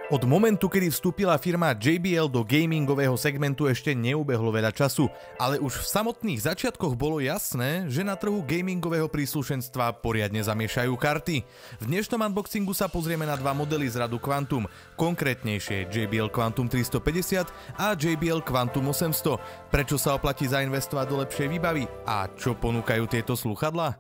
Od momentu, kedy vstúpila firma JBL do gamingového segmentu, ešte neubehlo veľa času, ale už v samotných začiatkoch bolo jasné, že na trhu gamingového príslušenstva poriadne zamiešajú karty. V dnešnom unboxingu sa pozrieme na dva modely z radu Quantum, konkrétnejšie JBL Quantum 350 a JBL Quantum 800. Prečo sa oplatí zainvestovať do lepšej výbavy a čo ponúkajú tieto slúchadlá?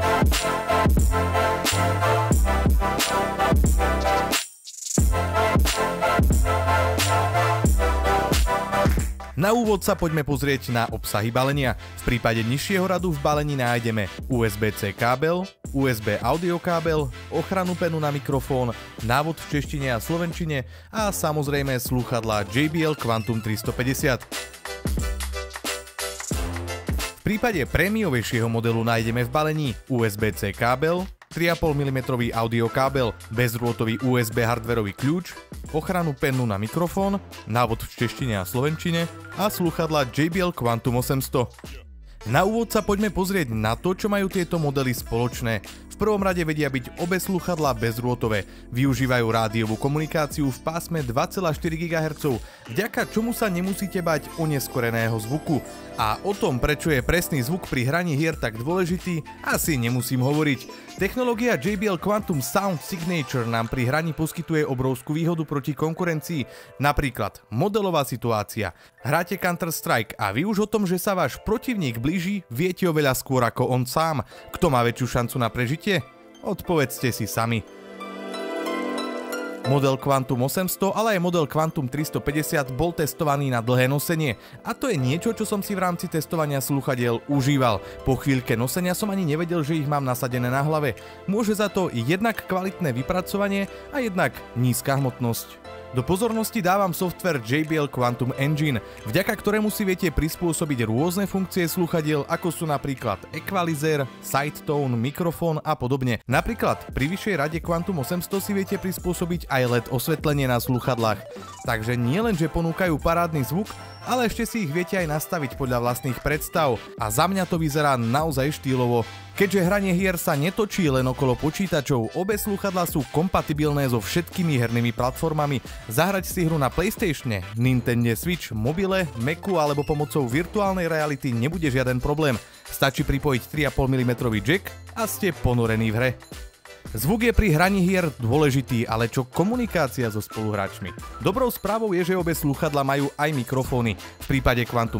Na úvod sa poďme pozrieť na obsahy balenia. V prípade nižšieho radu v balení nájdeme USB-C kábel, USB audio kábel, ochranu penu na mikrofón, návod v češtine a slovenčine a samozrejme slúchadlá JBL Quantum 350. V prípade prémiovejšieho modelu nájdeme v balení USB-C kábel, 3,5 mm audio kábel, bezdrôtový USB hardwareový kľúč, ochranu penu na mikrofón, návod v češtine a slovenčine a slúchadlá JBL Quantum 800. Na úvod sa poďme pozrieť na to, čo majú tieto modely spoločné. V prvom rade vedia byť obe slúchadlá bezdrôtové, využívajú rádiovú komunikáciu v pásme 2,4 GHz, vďaka čomu sa nemusíte bať oneskoreného zvuku. A o tom, prečo je presný zvuk pri hraní hier tak dôležitý, asi nemusím hovoriť. Technológia JBL Quantum Sound Signature nám pri hraní poskytuje obrovskú výhodu proti konkurencii. Napríklad modelová situácia. Hráte Counter-Strike a vy už o tom, že sa váš protivník blíži, viete oveľa skôr ako on sám. Kto má väčšiu šancu na prežitie? Odpovedzte si sami. Model Quantum 800, ale aj model Quantum 350 bol testovaný na dlhé nosenie. A to je niečo, čo som si v rámci testovania slúchadiel užíval. Po chvíľke nosenia som ani nevedel, že ich mám nasadené na hlave. Môže za to jednak kvalitné vypracovanie a jednak nízka hmotnosť. Do pozornosti dávam software JBL Quantum Engine, vďaka ktorému si viete prispôsobiť rôzne funkcie slúchadiel, ako sú napríklad equalizer, sidetone, mikrofón a podobne. Napríklad pri vyššej rade Quantum 800 si viete prispôsobiť aj LED osvetlenie na slúchadlách. Takže nie len, že ponúkajú parádny zvuk, ale ešte si ich viete aj nastaviť podľa vlastných predstav. A za mňa to vyzerá naozaj štýlovo. Keďže hranie hier sa netočí len okolo počítačov, obe slúchadlá sú kompatibilné so všetkými hernými platformami. Zahrať si hru na PlayStatione, Nintendo Switch, mobile, Macu alebo pomocou virtuálnej reality nebude žiaden problém. Stačí pripojiť 3,5 mm jack a ste ponorení v hre. Zvuk je pri hraní hier dôležitý, ale čo komunikácia so spoluhráčmi? Dobrou správou je, že obe slúchadlá majú aj mikrofóny. V prípade Quantum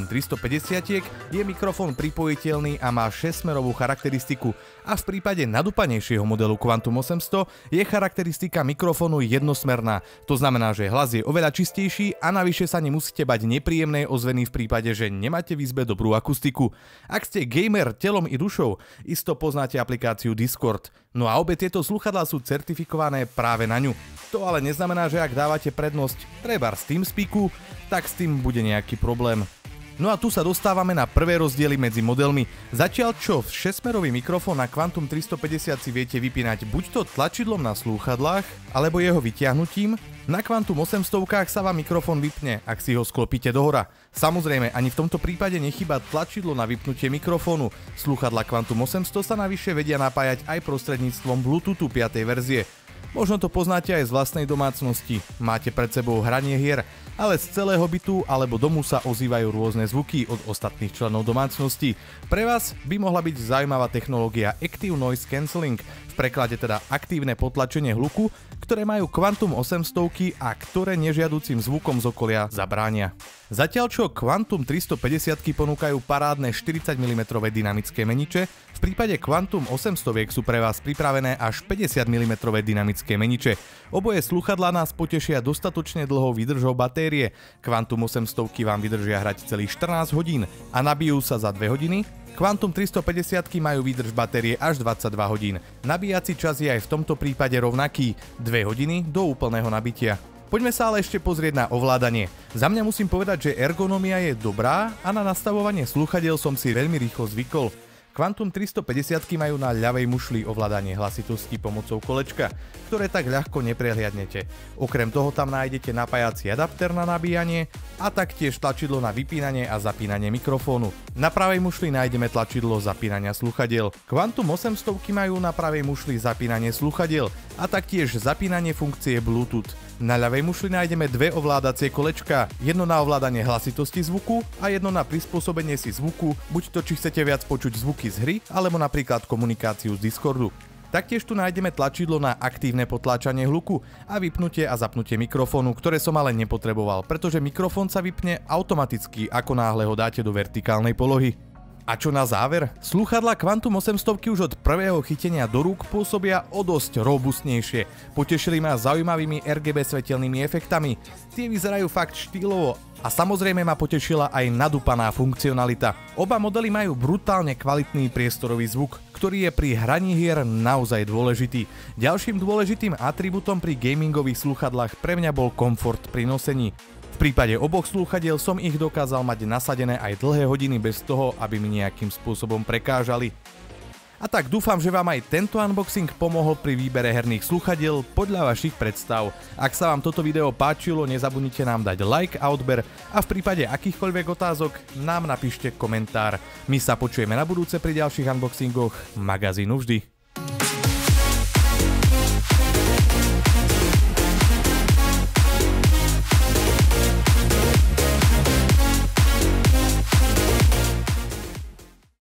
350 je mikrofón pripojiteľný a má 6-smerovú charakteristiku a v prípade nadúpanejšieho modelu Quantum 800 je charakteristika mikrofónu jednosmerná. To znamená, že hlas je oveľa čistejší a navyše sa nemusíte bať nepríjemnej ozveny v prípade, že nemáte v izbe dobrú akustiku. Ak ste gamer telom i dušou, isto poznáte aplikáciu Discord. No a obe tieto slúchadlá sú certifikované práve na ňu. To ale neznamená, že ak dávate prednosť trebárs TeamSpeaku, tak s tým bude nejaký problém. No a tu sa dostávame na prvé rozdiely medzi modelmi. Zatiaľ čo 6-smerový mikrofón na Quantum 350 si viete vypínať buď to tlačidlom na slúchadlách, alebo jeho vytiahnutím, na Quantum 800 sa vám mikrofón vypne, ak si ho sklopíte dohora. Samozrejme, ani v tomto prípade nechýba tlačidlo na vypnutie mikrofónu. Slúchadlá Quantum 800 sa navyše vedia napájať aj prostredníctvom Bluetoothu 5. verzie. Možno to poznáte aj z vlastnej domácnosti. Máte pred sebou hranie hier, ale z celého bytu alebo domu sa ozývajú rôzne zvuky od ostatných členov domácnosti. Pre vás by mohla byť zaujímavá technológia Active Noise Cancelling, v preklade teda aktívne potlačenie hluku, ktoré majú Quantum 800 a ktoré nežiaducim zvukom z okolia zabránia. Zatiaľ čo Quantum 350 ponúkajú parádne 40 mm dynamické meniče, v prípade Quantum 800 sú pre vás pripravené až 50 mm dynamické meniče. Oboje slúchadlá nás potešia dostatočne dlhou výdržou batérie. Quantum 800 vám vydržia hrať celých 14 hodín a nabijú sa za 2 hodiny. Quantum 350 majú výdrž batérie až 22 hodín. Nabíjací čas je aj v tomto prípade rovnaký, 2 hodiny do úplného nabitia. Poďme sa ale ešte pozrieť na ovládanie. Za mňa musím povedať, že ergonomia je dobrá a na nastavovanie slúchadiel som si veľmi rýchlo zvykol. Quantum 350 majú na ľavej mušli ovládanie hlasitosti pomocou kolečka, ktoré tak ľahko neprehliadnete. Okrem toho tam nájdete napájací adapter na nabíjanie a taktiež tlačidlo na vypínanie a zapínanie mikrofónu. Na pravej mušli nájdeme tlačidlo zapínania slúchadiel. Quantum 800 majú na pravej mušli zapínanie slúchadiel a taktiež zapínanie funkcie Bluetooth. Na ľavej mušli nájdeme dve ovládacie kolečka, jedno na ovládanie hlasitosti zvuku a jedno na prispôsobenie si zvuku, buď to či chcete viac počuť zvuky z hry, alebo napríklad komunikáciu z Discordu. Taktiež tu nájdeme tlačidlo na aktívne potláčanie hluku a vypnutie a zapnutie mikrofónu, ktoré som ale nepotreboval, pretože mikrofón sa vypne automaticky, ako náhle ho dáte do vertikálnej polohy. A čo na záver? Slúchadlá Quantum 800 už od prvého chytenia do rúk pôsobia o dosť robustnejšie. Potešili ma zaujímavými RGB svetelnými efektami. Tie vyzerajú fakt štýlovo a samozrejme ma potešila aj nadúpaná funkcionalita. Oba modely majú brutálne kvalitný priestorový zvuk, ktorý je pri hraní hier naozaj dôležitý. Ďalším dôležitým atribútom pri gamingových slúchadlách pre mňa bol komfort pri nosení. V prípade oboch slúchadiel som ich dokázal mať nasadené aj dlhé hodiny bez toho, aby mi nejakým spôsobom prekážali. A tak dúfam, že vám aj tento unboxing pomohol pri výbere herných slúchadiel podľa vašich predstav. Ak sa vám toto video páčilo, nezabudnite nám dať like a odber a v prípade akýchkoľvek otázok nám napíšte komentár. My sa počujeme na budúce pri ďalších unboxingoch magazínu Vždy.